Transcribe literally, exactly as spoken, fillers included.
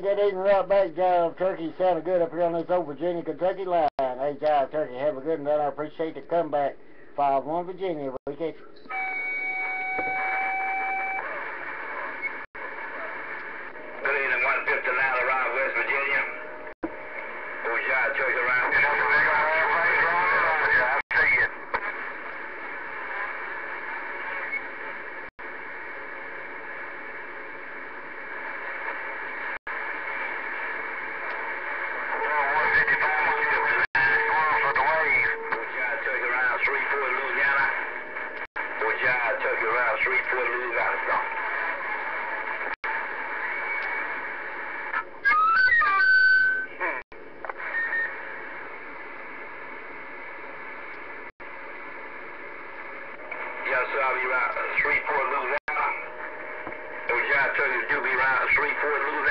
good evening, right back, Jive Turkey. Sounded good up here on this old Virginia, Kentucky line. Hey, Jive Turkey, have a good night. I appreciate the comeback. five one Virginia. We catch you. Good evening, one fifty-nine around West Virginia. Old Jive Turkey around. That's a big old airplane going around here. I see it. Turkey around Shreveport, Louisiana. Yes, sir, I'll be around Shreveport, Louisiana. Those Jive Turkeys do be around Shreveport, Louisiana.